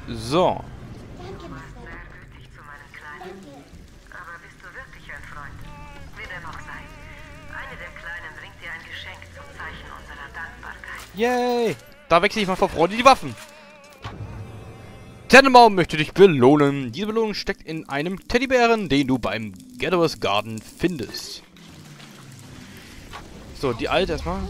So. Du warst sehr gütig zu meinem Kleinen. Aber bist du wirklich ein Freund? Wie dem auch sei. Eine der Kleinen bringt dir ein Geschenk zum Zeichen unserer Dankbarkeit. Yay! Da wechsle ich mal vor Freude die Waffen. Tannenbaum möchte dich belohnen. Diese Belohnung steckt in einem Teddybären, den du beim Gatherers Garden findest. So, die alte erstmal.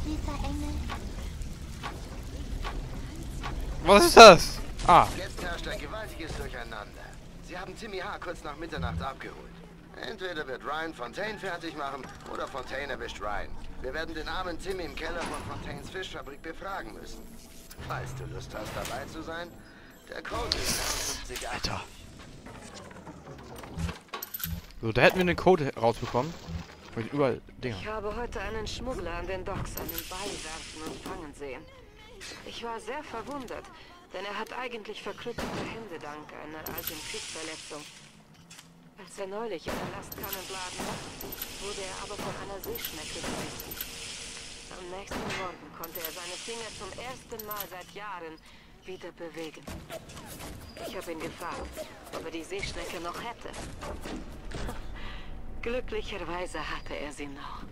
Was ist das? Ah. Jetzt herrscht ein gewaltiges Durcheinander. Sie haben Timmy H. kurz nach Mitternacht abgeholt. Entweder wird Ryan Fontaine fertig machen, oder Fontaine erwischt Ryan. Wir werden den armen Timmy im Keller von Fontaines Fischfabrik befragen müssen. Falls du Lust hast, dabei zu sein, der Code ist 59. Alter. So, da hätten wir den Code rausbekommen. Mit überall Dinger. Ich habe heute einen Schmuggler an den Docks einen Ball werfen und fangen sehen. Ich war sehr verwundert, denn er hat eigentlich verkrüppelt Hände dank einer alten Kriegsverletzung. Als er neulich einen Lastkahn entladen hat, wurde er aber von einer Seeschnecke gebissen. Am nächsten Morgen konnte er seine Finger zum ersten Mal seit Jahren wieder bewegen. Ich habe ihn gefragt, ob er die Seeschnecke noch hätte. Glücklicherweise hatte er sie noch.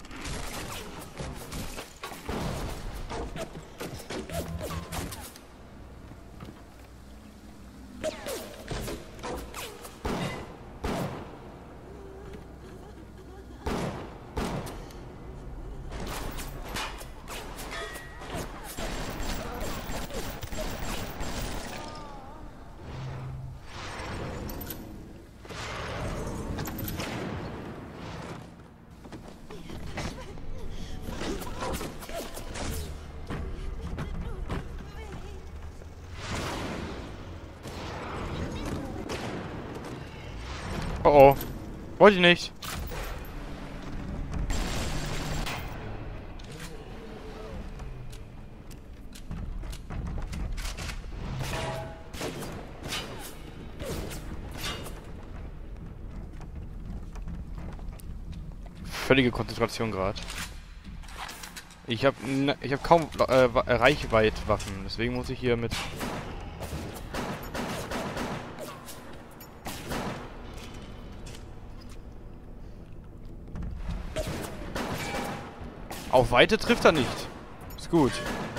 Oh oh. Wollte ich nicht. Völlige Konzentration gerade. Ich habe kaum Reichweitwaffen, deswegen muss ich hier mit auf Weite trifft er nicht. Ist gut.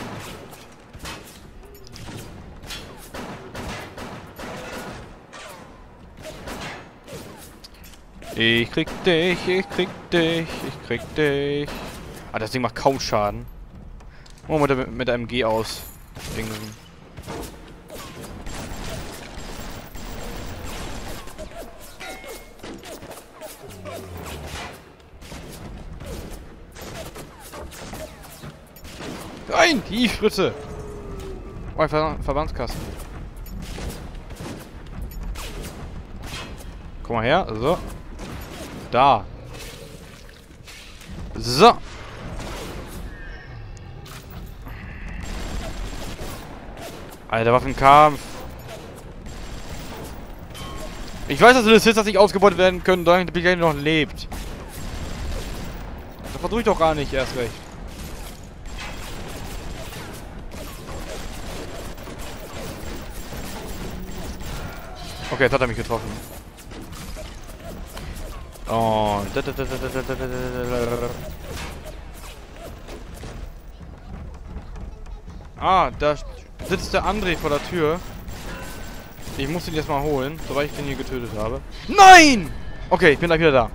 Ich krieg dich, ich krieg dich, ich krieg dich. Ah, das Ding macht kaum Schaden. Oh, mit einem G aus. Dingsen. Nein, die Spritze. Oh, ein Verbandskasten. Komm mal her, so. Da. So. Alter, Waffenkampf. Ich weiß, dass das ist, dass nicht ausgebeutet werden können, solange der Brigade noch lebt. Das versuche ich doch gar nicht, erst recht. Okay, jetzt hat er mich getroffen. Oh. Ah, da sitzt der André vor der Tür. Ich muss ihn jetzt mal holen, sobald ich den hier getötet habe. Nein! Okay, ich bin gleich wieder da.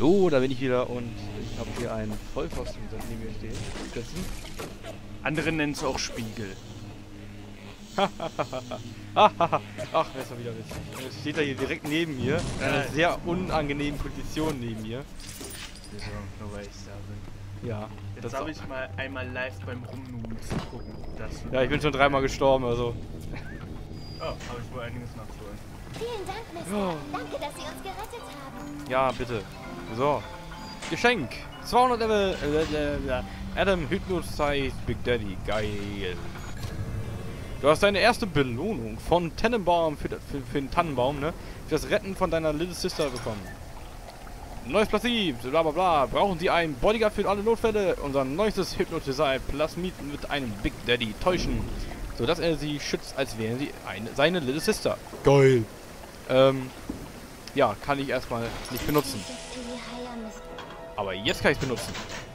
So, da bin ich wieder und ich habe hier einen Vollpfosten, neben mir stehen. Sitzen. Andere nennen es auch Spiegel. Ach, das ist doch wieder witzig. Jetzt steht er hier direkt neben mir, in einer sehr unangenehmen Position neben mir. Nur weil ich da bin. Ja. Jetzt habe ich mal einmal live beim Rumnudeln zu gucken. Ja, ich bin schon 3-mal gestorben, also. Oh, habe ich wohl einiges nachzuholen. Vielen Dank, Mister. Ja. Danke, dass Sie uns gerettet haben. Ja, bitte. So. Geschenk. 200 Level. Adam Hypnotize Big Daddy. Geil. Du hast deine erste Belohnung von Tannenbaum für den Tannenbaum, ne? Für das Retten von deiner Little Sister bekommen. Neues Plasmid, bla bla bla. Brauchen Sie einen Bodyguard für alle Notfälle? Unser neuestes Hypnotizer Plasmid mit einem Big Daddy täuschen, sodass er sie schützt, als wären sie seine Little Sister. Geil. Ja, kann ich erstmal nicht benutzen. Aber jetzt kann ich es benutzen.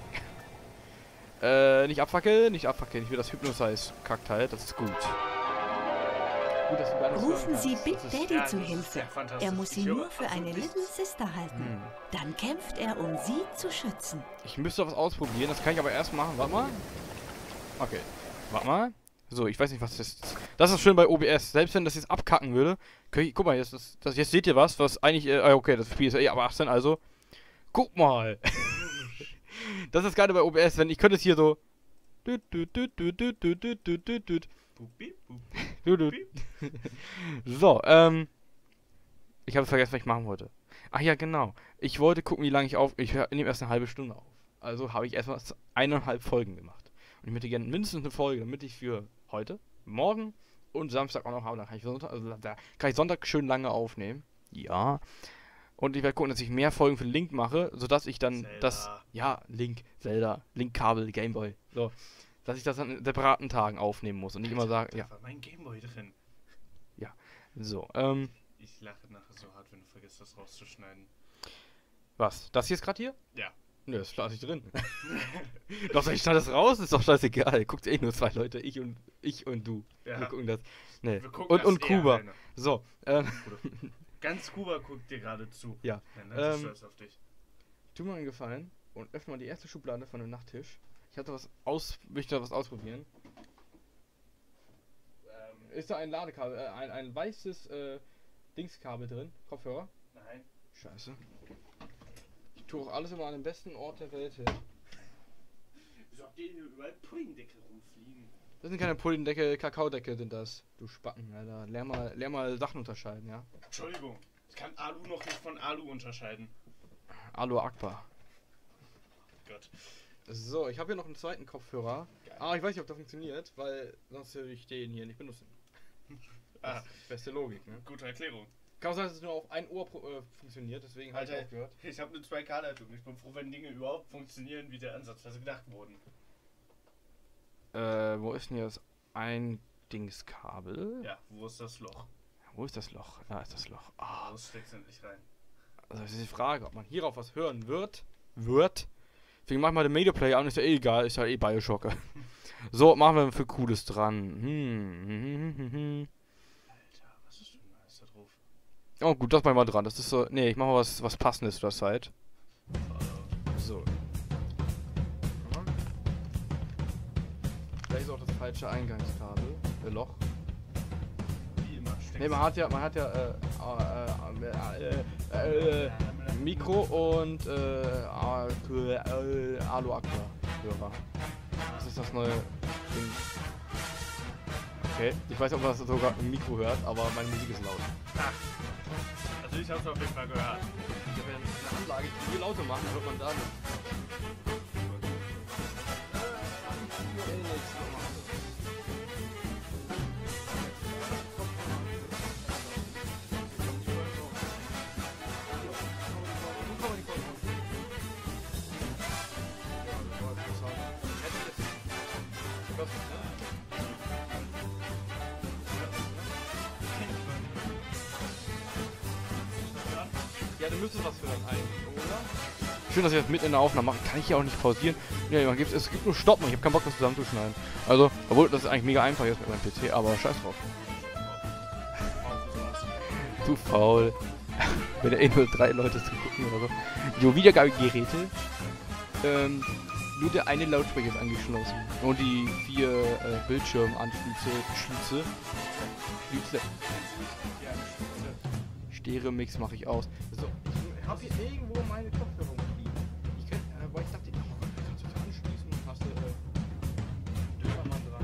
Nicht abfackeln, nicht abfackeln. Ich will das Hypnotize-Kackteil, das ist gut. Gut, dass du gar nicht Rufen Sie Big ist- Daddy ja, zu das ist Hilfe. sehr fantastisch. Er muss sie Ich nur höre für eine absolut Little Sister halten. Dann kämpft er, um sie zu schützen. Ich müsste was ausprobieren, das kann ich aber erst machen. Warte mal. Okay. Warte mal. So, ich weiß nicht, was das ist. Das ist schön bei OBS. Selbst wenn das jetzt abkacken würde. Guck mal, jetzt seht ihr was eigentlich. Okay, das Spiel ist ja ab 18, also. Guck mal. Das ist geil bei OBS, wenn ich könnte es hier so. So, ich habe vergessen, was ich machen wollte. Ach ja, genau. Ich wollte gucken, wie lange ich Ich nehme erst eine halbe Stunde auf. Also habe ich erstmal 1,5 Folgen gemacht. Und ich möchte gerne mindestens eine Folge, damit ich für heute, morgen und Samstag auch noch habe. Dann kann ich Sonntag, also da kann ich Sonntag schön lange aufnehmen. Ja. Und ich werde gucken, dass ich mehr Folgen für Link mache, sodass ich dann Zelda. das. Ja, Link, Zelda, Link-Kabel, Gameboy. So. Dass ich das an separaten Tagen aufnehmen muss und nicht immer sagen. Ja. Da war mein Gameboy drin. So, Ich lache nachher so hart, wenn du vergisst, das rauszuschneiden. was? Das hier ist gerade hier? Ja. Nö, das lasse ich drin. Doch, ich schneide das raus, ist doch scheißegal. Guckt eh nur 2 Leute, ich und du. Ja. Wir gucken das. Nee. Wir gucken Und das Kuba. alleine. So, Ganz Kuba guckt dir gerade zu. Ja. Dann ist er stolz auf dich. tu mir einen Gefallen und öffne mal die erste Schublade von dem Nachttisch. Ich hatte möchte was ausprobieren. Ist da ein Ladekabel, ein weißes Dingskabel drin? Kopfhörer? Nein. Scheiße. Ich tue auch alles immer an dem besten Ort der Welt hin. Wieso habt ihr hier überall Puddingdeckel rumfliegen? Das sind keine Puddingdeckel, Kakaodeckel sind das. Du Spacken, Alter. Lern mal Sachen unterscheiden, ja? Entschuldigung. Ich kann Alu noch nicht von Alu unterscheiden. Alu Akbar. Gott. So, ich habe hier noch einen zweiten Kopfhörer. Ah, ich weiß nicht, ob der funktioniert, weil sonst würde ich den hier nicht benutzen. Ah, Beste Logik, ne? gute Erklärung. Kann auch sein, dass es nur auf ein Ohr funktioniert, deswegen habe ich Alter, aufgehört. ich habe eine 2K-Leitung. Ich bin froh, wenn Dinge überhaupt funktionieren, wie der ansatzweise gedacht wurden. Wo ist denn hier das Eindingskabel? Ja, wo ist das Loch? Wo ist das Loch? Da ist das Loch. Ah, Wo steckst du endlich rein? also das ist die Frage, ob man hierauf was hören wird. Deswegen mach mal den Media Player an, ist ja eh egal, ist ja eh Bioshock. So, machen wir für Cooles dran. Alter, was ist denn da drauf? Oh gut, das mach ich mal dran. Das ist so. Nee, ich mach mal was Passendes für das Zeit. So. Vielleicht ist auch das falsche Eingangskabel. Loch. Wie immer. Nee, man hat ja Mikro und Alu Aqua Hörer. Das ist das neue Ding. Okay, ich weiß nicht, ob man das sogar im Mikro hört, aber meine Musik ist laut. Also ich hab's auf jeden Fall gehört. Ich habe ja eine Anlage, die viel lauter machen, hört man da nicht. Ja, du müsstest was hören eigentlich, oder? Schön, dass ich das mitten in der Aufnahme mache. Kann ich hier auch nicht pausieren. Ja, es gibt nur Stoppen. Ich habe keinen Bock, das zusammenzuschneiden. Also, obwohl das ist eigentlich mega einfach jetzt mit meinem PC, aber scheiß drauf. Zu faul. Wenn er eh nur 3 Leute zu gucken oder so. Jo, Wiedergabegeräte. Nur der eine Lautsprecher ist angeschlossen. Und die 4 Bildschirmanschlüsse. Stereo-Mix mache ich aus. So, ich habe hier irgendwo meine Kopfhörer liegen. Ich könnte, aber ich dachte, oh, kannst du das anschließen und hast du Dönermann dran.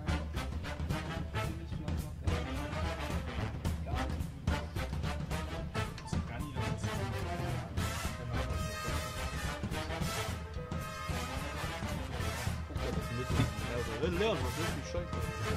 Leon, was ist die Scheiße?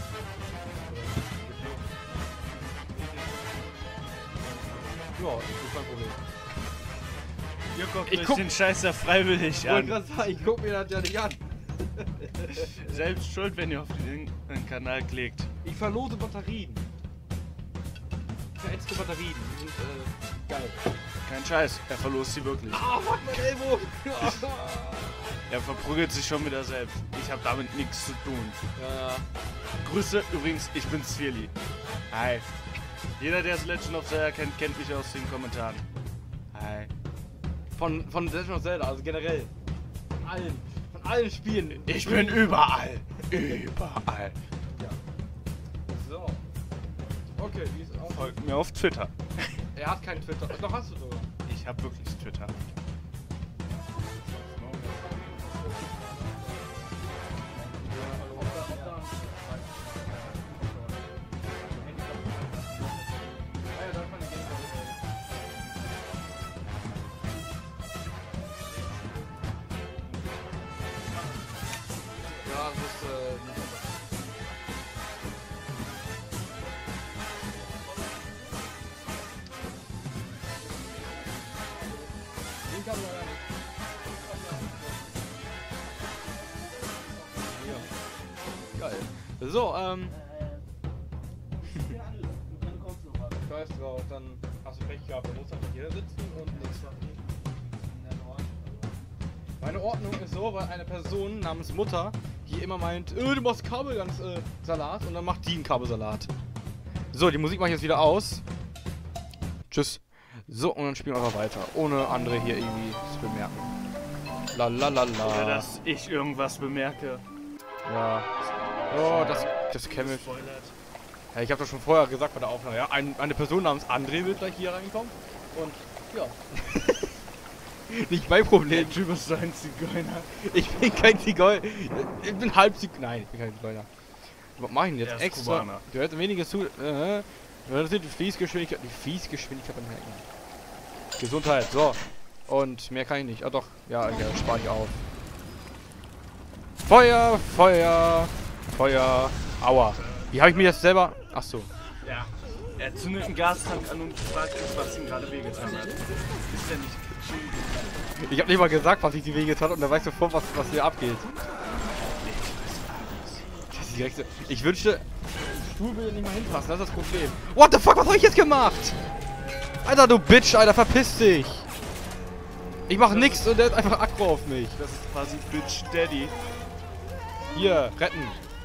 Ja, das ist kein Problem. Ihr guckt den Scheiß ja freiwillig an. Ich guck mir das ja nicht an. Selbst schuld, wenn ihr auf den Kanal klickt. Ich verlose Batterien. Verätzte Batterien. Die sind geil. Kein Scheiß, er verlost sie wirklich. Ah, fuck, mein Ellbogen! Er verprügelt sich schon wieder selbst. Ich habe damit nichts zu tun. Ja. Grüße übrigens, ich bin Zwirli. Hi. Jeder, der das Legend of Zelda kennt, kennt mich aus den Kommentaren. Hi. Von Legend of Zelda, also generell. Von allen Spielen. Ich bin überall. Überall. Ja. So. Okay, wie ist es aus? Folgt mir auf Twitter. Er hat keinen Twitter. Doch, hast du sogar. Ich habe wirklich Twitter. Ja, das ist den kann man ja nicht. Ja. Geil. So, Scheiß drauf, dann hast du Pech gehabt, dann muss einfach hier sitzen und nichts machen. Meine Ordnung ist so, weil eine Person namens Mutter hier immer meint, du machst Kabelsalat und dann macht die einen Kabelsalat. So, die Musik mache ich jetzt wieder aus. Tschüss. So, und dann spielen wir einfach weiter, ohne andere hier irgendwie zu bemerken. Lalalala. Oder dass ich irgendwas bemerke. Ja. Oh, das kennen wir. Ja, ich habe doch schon vorher gesagt bei der Aufnahme, ja, eine Person namens André wird gleich hier reinkommen. Und ja. Nicht mein Problem. Der Typ ist so ein Zigeuner. Ich bin kein Zigeuner. Ich bin halb Zigeuner. Nein, ich bin kein Zigeuner. Was mache ich denn jetzt Der ist extra? Kubaner. Du hörst weniger zu. Das sind die Fließgeschwindigkeit. Die Fließgeschwindigkeit beim Hacken. Gesundheit, so. Und mehr kann ich nicht. Ah doch. Ja, okay, das spare ich auf. Feuer, Feuer, Feuer. Aua. Wie habe ich mir das selber. Ach so. Ja. Er zündet einen Gastank an und fragt uns, was ihm gerade wehgetan hat. Ist ja nicht. Ich habe nicht mal gesagt, was ich die Wege hat und da weiß ich sofort, was hier abgeht. Das ist direkt so. Ich wünschte, der Stuhl würde nicht mal hinpassen, das ist das Problem. What the fuck, was habe ich jetzt gemacht? Alter, du Bitch, Alter, verpiss dich. Ich mach nix und der ist einfach aggro auf mich. Das ist quasi Bitch Daddy. Hier, retten.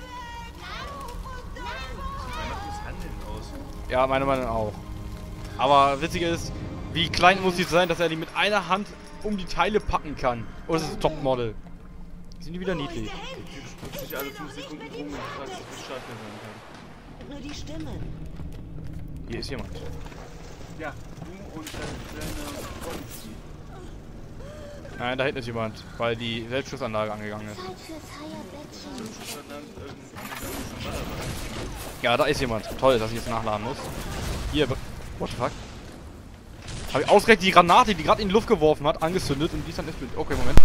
Sieht Weihnachten Handeln aus. Ja, meine Meinung auch. Aber witzig ist, wie klein muss die sein, dass er die mit einer Hand um die Teile packen kann. Oh, das ist Topmodel. Sind die wieder niedlich? Der Typ spricht sich alle 5 Sekunden rum und fragt sich, wie stark er sein Nur die Stimmen. kann. Hier ist jemand. Ja, du und deine Konzi. Nein, da hinten ist jemand, weil die Selbstschussanlage angegangen ist. Zeit fürs Feierbettchen. Ja, da ist jemand. Toll, dass ich jetzt nachladen muss. Hier, what the fuck? Habe ich ausgerechnet die Granate, die gerade in die Luft geworfen hat, angezündet und die ist dann nicht mit. Okay, Moment.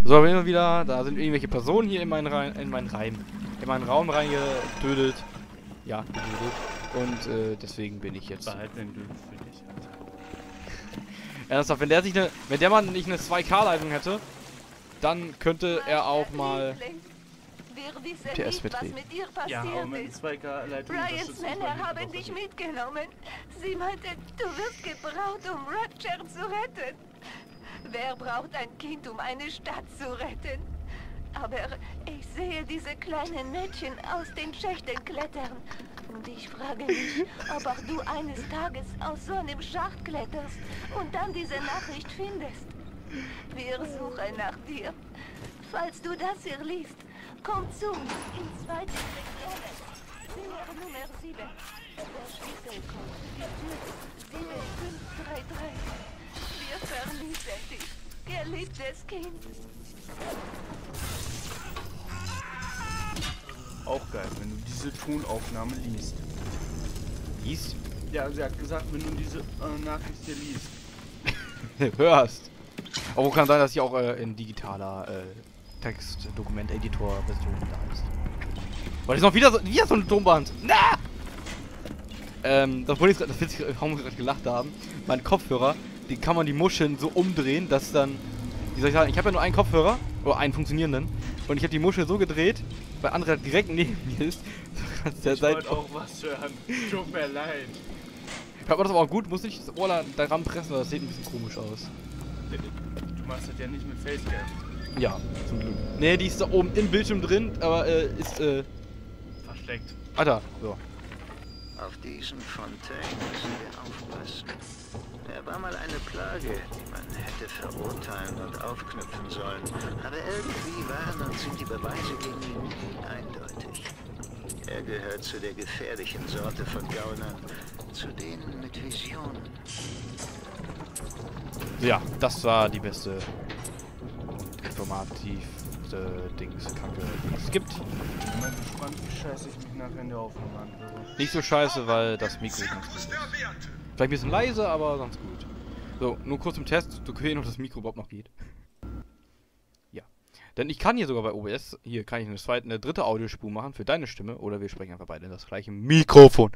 So, wir sind wieder. Da sind irgendwelche Personen hier in meinen Raum reingetötet. Ja, getötet. Und deswegen bin ich jetzt. Behalten den Glück für dich, Alter. Ernsthaft, wenn der Mann nicht eine 2K-Leitung hätte, dann könnte er auch mal TS betreten. Ja, aber mit 2K-Leitung Ryans Männer haben dich mitgenommen. Sie meinte, du wirst gebraucht, um Rapture zu retten. Wer braucht ein Kind, um eine Stadt zu retten? Aber ich sehe diese kleinen Mädchen aus den Schächten klettern. Und ich frage mich, ob auch du eines Tages aus so einem Schacht kletterst und dann diese Nachricht findest. Wir suchen nach dir. Falls du das hier liest, komm zu uns ins zweite Sektion. Zimmer Nummer 7. Der Schlüsselcode für die Tür 7533. Wir vermissen dich, geliebtes Kind. Auch geil, wenn du diese Tonaufnahme liest. Liest? Ja, sie hat gesagt, wenn du diese Nachricht hier liest. Hörst. Aber kann sein, dass sie auch in digitaler Textdokument-Editor-Version da ist. Weil ist noch wieder so eine Tonband. Na! Das wird sich gerade gelacht haben. Mein Kopfhörer, die kann man die Muscheln so umdrehen, dass dann. Wie soll ich sagen, ich habe ja nur einen Kopfhörer, oder einen funktionierenden. Und ich habe die Muschel so gedreht, weil andere direkt neben mir ist. Ich wollte auch was hören. Tut mir leid. Hört man das aber auch gut? Muss ich das Ohr daran pressen, weil das sieht ein bisschen komisch aus. Du machst das ja nicht mit Facecam. Ja, zum Glück. Nee, die ist da oben im Bildschirm drin, aber ist versteckt. Alter, so. Auf diesen Fontaine müssen wir aufpassen. Er war mal eine Plage, die man hätte verurteilen und aufknüpfen sollen. Aber irgendwie waren und sind die Beweise gegen ihn nie eindeutig. Er gehört zu der gefährlichen Sorte von Gaunern, zu denen mit Visionen. Ja, das war die beste und informativste Kacke, die es gibt. Ich bin mal gespannt, wie scheiße ich mich nachher in der Aufnahme anhöre. Nicht so scheiße, weil das Mikro ganz gut ist. Vielleicht ein bisschen leise, aber ganz gut. So, nur kurz im Test, zu sehen, ob das Mikro überhaupt noch geht. Ja. Denn ich kann hier sogar bei OBS, hier kann ich eine dritte Audiospur machen für deine Stimme, oder wir sprechen einfach beide in das gleiche Mikrofon.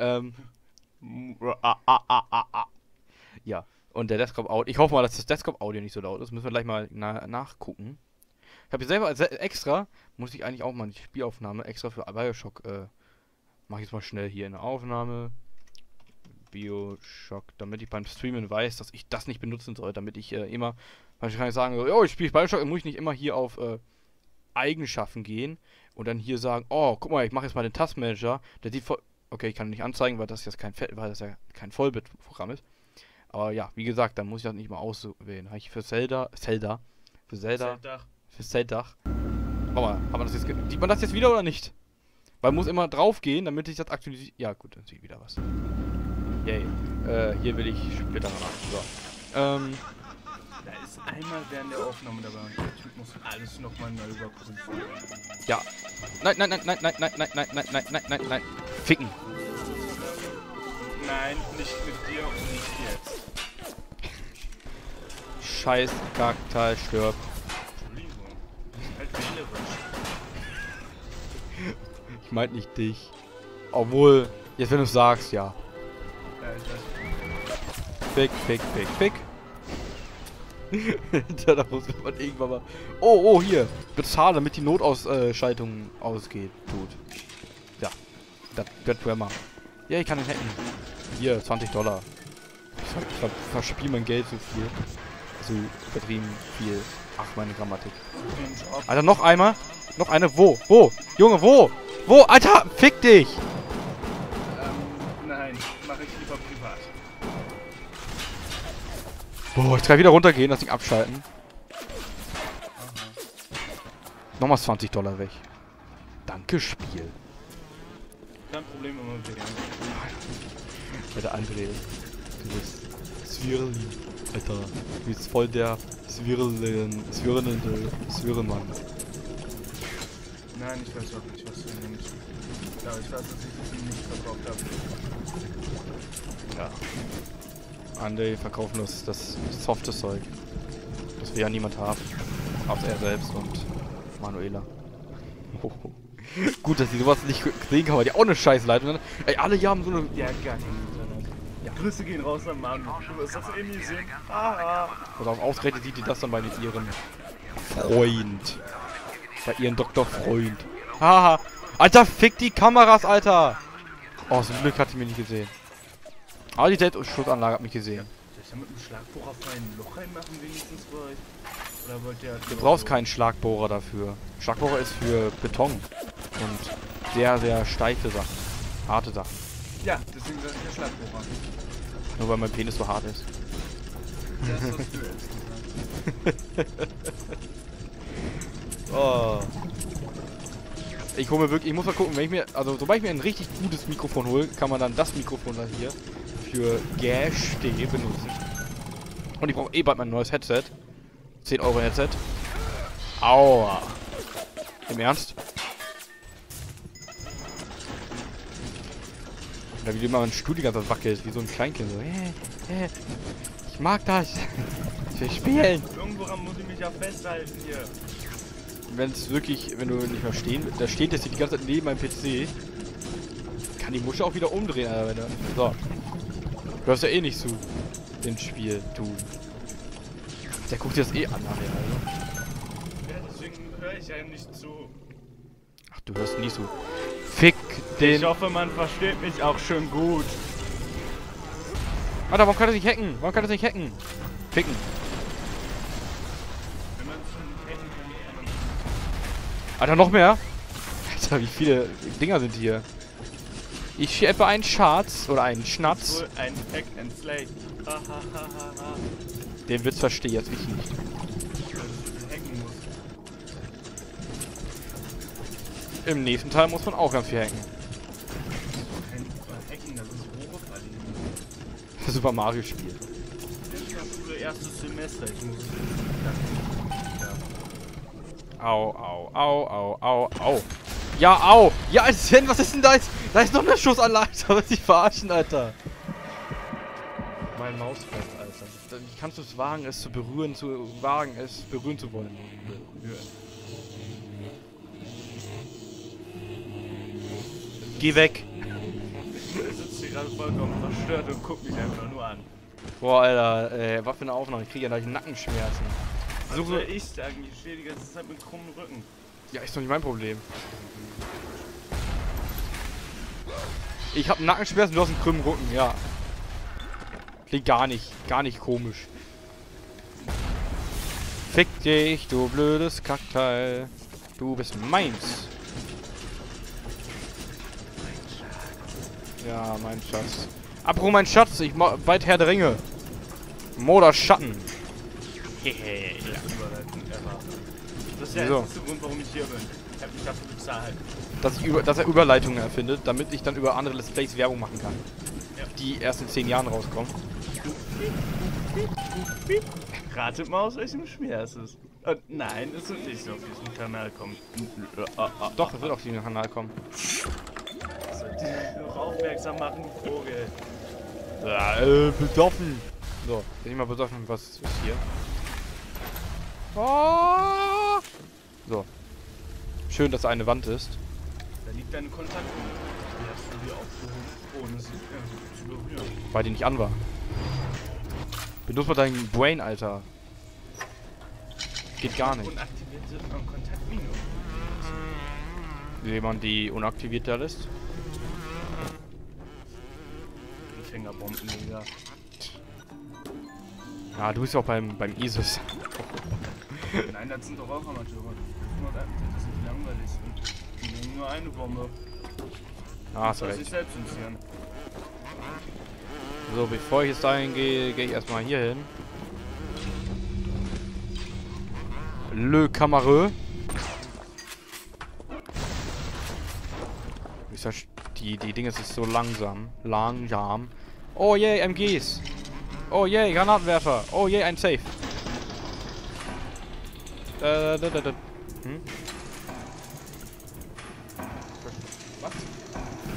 Ja. Und der Desktop-Audio, ich hoffe mal, dass das Desktop-Audio nicht so laut ist. Müssen wir gleich mal nachgucken. Ich habe hier selber extra, muss ich eigentlich auch mal eine Spielaufnahme extra für Bioshock, mache ich jetzt mal schnell hier in der Aufnahme. Bioshock, damit ich beim Streamen weiß, dass ich das nicht benutzen soll, damit ich immer, weil ich kann nicht sagen, so, oh, ich spiele Bioshock, dann muss ich nicht immer hier auf Eigenschaften gehen und dann hier sagen, oh, guck mal, ich mache jetzt mal den Taskmanager, der sieht voll, okay, ich kann ihn nicht anzeigen, weil das jetzt kein Vollbit-Programm ist. Aber ja, wie gesagt, dann muss ich das nicht mal auswählen. Habe ich für Zelda. Guck mal, sieht man das jetzt wieder oder nicht? Weil man muss immer drauf gehen, damit ich das aktualisiere. Ja gut, dann sehe ich wieder was. Yay. Hier will ich später nach. So. Da ist einmal während der Aufnahme dabei und der Typ muss alles nochmal neu überprüfen. Ja. Nein. Ficken. Nein, nicht mit dir und nicht jetzt. Scheiß Kackteil stirbt. Entschuldigung. Halt wählerisch. Ich meinte nicht dich. Obwohl, jetzt wenn du es sagst, ja. Ja, ich weiß. Fick. Da muss man irgendwann mal. Oh, hier. Bezahlen, damit die Notausschaltung ausgeht. Tut. Ja. Das wird wir machen. Ja, ich kann ihn hacken. Hier, $20. Ich verspiele mein Geld so viel. So übertrieben viel. Ach, meine Grammatik. Alter, noch einmal. Noch eine. Wo? Junge, wo? Alter, fick dich! Nein, mache ich lieber privat. Oh, jetzt kann ich wieder runtergehen, das Ding abschalten. Nochmal $20 weg. Danke, Spiel. Kein Problem, immer wieder. Alter, André. Du bist Swirly. Alter, du bist voll der Swirrenmann. Nein, ich weiß auch nicht, was du nimmst. Ja, ich weiß, dass ich das nicht verkauft habe. Ja. André verkaufen das softe Zeug. Das wir ja niemand haben. Außer er selbst und Manuela. Oh. Gut, dass die sowas nicht sehen kann, weil die auch eine Scheißleitung hat. Ey, alle hier haben so eine... Ja, gar kein Internet. Ja. Grüße gehen raus an Manu. Du wirst das eh nie sehen. Haha. Und auf ausgerechnet sieht die das dann bei ihrem Freund. Bei ihrem Doktorfreund. Haha. Alter, fick die Kameras, Alter. Oh, zum Glück hat die mich nicht gesehen. Aber die Selbstschussanlage hat mich gesehen. Soll ich da mit dem Schlagbohrer vorhin ein Loch reinmachen, wenigstens für euch? Oder wollt ihr... Du brauchst keinen Schlagbohrer dafür. Schlagbohrer ist für Beton. Und sehr, sehr steife Sachen. Harte Sachen. Ja, deswegen sag ich der Schlagbohrer. Nur weil mein Penis so hart ist. Das hast du jetzt gesagt. Oh. Ich hole mir wirklich, ich muss mal gucken, wenn ich mir, also sobald ich mir ein richtig gutes Mikrofon hole, kann man dann das Mikrofon da hier für Gäste benutzen. Und ich brauche eh bald mein neues Headset. 10 Euro Headset. Aua. Im Ernst? Oder wie immer mein Stuhl die ganze Zeit wackelt, wie so ein Kleinkind. So, ich mag das. Ich will spielen. Irgendworan muss ich mich ja festhalten hier. Wenn es wirklich, wenn du nicht mehr stehen, da steht jetzt die ganze Zeit neben meinem PC, kann die Muschel auch wieder umdrehen, Alter, wenn du, so. Du hörst ja eh nicht zu, dem Spiel, du. Der guckt dir das eh an nachher, also. Ja, deswegen höre ich ja nicht zu. Ach, du hörst nie zu. Fick den... Ich hoffe, man versteht mich auch schön gut. Alter, warum kann das nicht hacken? Warum kann das nicht hacken? Ficken. Wenn man schon hacken kann, Alter, noch mehr? Alter, wie viele Dinger sind hier? Ich sehe etwa einen Schatz oder einen Schnatz. wohl ein Hack and Slay. Hahaha. Den Witz verstehe jetzt ich nicht. Hacken muss. Im nächsten Teil muss man auch ganz viel hacken. Kein Hacken, das ist Hochverlieben. Super Mario Spiel. Schule, erstes Semester, ich muss... Au, au, au, au, au, au. Ja, au! Ja, Sven, was ist denn da jetzt? Da ist noch eine Schussanlage, da wird sich verarschen, Alter. Mein Mausfest, Alter. Wie kannst du es wagen, es zu berühren, berühren zu wollen? Geh weg! Ich sitze hier gerade vollkommen verstört und guck mich einfach nur an. Boah, Alter, was für eine Aufnahme. Ich kriege ja gleich Nackenschmerzen. Was soll ich sagen? Ich stehe die ganze Zeit mit krummem Rücken. Ja, ist doch nicht mein Problem. Ich hab Nackenschmerzen, du hast einen krummen Rücken, ja. Klingt gar nicht komisch. Fick dich, du blödes Kackteil. Du bist meins. Ja, mein Schatz. Apropos mein Schatz, ich mach bald Herr der Ringe. Moder Schatten. Hehe. Das ist der Wieso? einzige Grund, warum ich hier bin. Ich hab mich dafür bezahlt. Dass er Überleitungen erfindet, damit ich dann über andere Let's Plays Werbung machen kann. Ja. Die erst in 10 Jahren rauskommen. Ratet mal, aus welchem Schmerz es ist. Nein, es wird nicht so auf diesen Kanal kommen. Doch, es wird auf diesen Kanal kommen. Sollte ich noch aufmerksam machen, Vogel. Ja, besoffen. So, bin ich mal besoffen. Was ist hier? Oh! So. Schön, dass da eine Wand ist. Da liegt deine Kontaktnummer. Die hast du dir aufgehoben, ohne sie zu berühren. Weil die nicht an war. Benutzt mal deinen Brain, Alter. Geht gar nicht. Unaktivierte Kontaktminus. Wie jemand die unaktiviert da lässt. Die Fingerbomben, Digga. Ja, du bist ja auch beim ISIS. Nein, das sind doch auch Amateure. Das ist nicht langweilig. Die nehmen nur eine Bombe. Ah, hast du Das sich recht. selbst initiieren. So, bevor ich jetzt dahin gehe, gehe ich erstmal hier hin. Le Camareux. Ich sag, die Dinge sind so langsam. Langsam. Oh yay, MGs. Oh yay, Granatenwerfer. Oh yay, ein Safe. Hm? Was?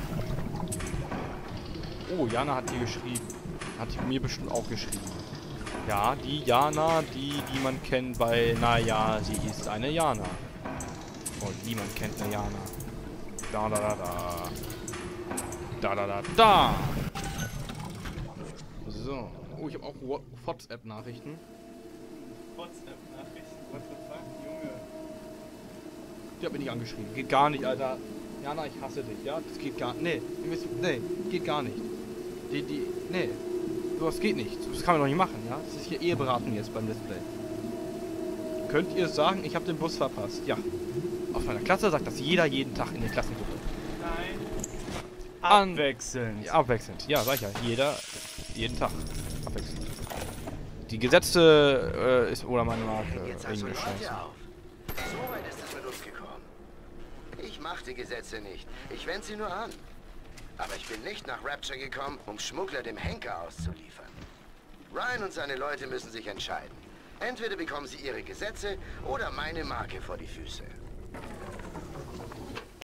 Oh, Jana hat hier geschrieben. Hat mir bestimmt auch geschrieben. Ja, die Jana, die man kennt bei, naja, sie ist eine Jana. Und niemand kennt eine Jana. Da, da, da, da. Da, da, da, da. So. Oh, ich habe auch WhatsApp-Nachrichten. WhatsApp-Nachrichten? What the fuck, Junge? Die hat mich nicht angeschrieben. Geht gar nicht, Alter. Jana, ich hasse dich, ja? Das geht gar nicht. Nee, geht gar nicht. Nee. Sowas geht nicht. Das kann man doch nicht machen, ja? Das ist hier Eheberatung jetzt beim Display. Könnt ihr sagen, ich habe den Bus verpasst? Ja. Auf meiner Klasse sagt das jeder jeden Tag in der Klassengruppe. Nein. Abwechselnd. Abwechselnd. Ja, sag ich ja. Jeder, jeden Tag. Abwechselnd. Die gesetzte ist oder meine Marke. Jetzt also Englisch. Leute auf. So weit ist es mit uns gekommen. Ich mache die Gesetze nicht. Ich wende sie nur an. Aber ich bin nicht nach Rapture gekommen, um Schmuggler dem Henker auszuliefern. Ryan und seine Leute müssen sich entscheiden. Entweder bekommen sie ihre Gesetze oder meine Marke vor die Füße.